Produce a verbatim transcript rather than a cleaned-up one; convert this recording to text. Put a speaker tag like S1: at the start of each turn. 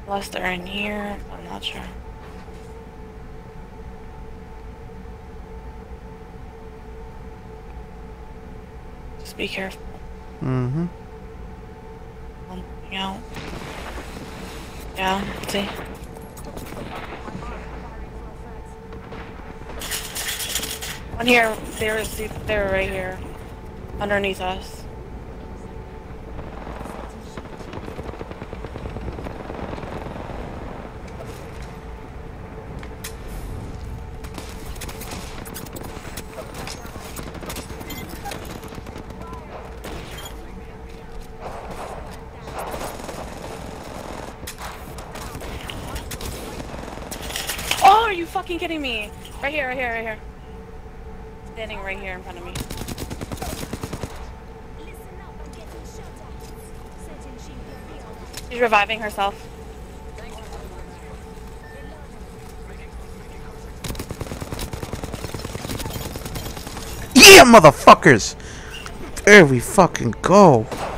S1: Unless they're in here, I'm not sure. Just be careful.
S2: Mm-hmm.
S1: Um, you know. Yeah, see. One here, there's, they're right here. Underneath us. Oh, are you fucking kidding me? Right here, right here, right here. Standing right here in front of me. She's reviving herself.
S2: Yeah, motherfuckers! There we fucking go.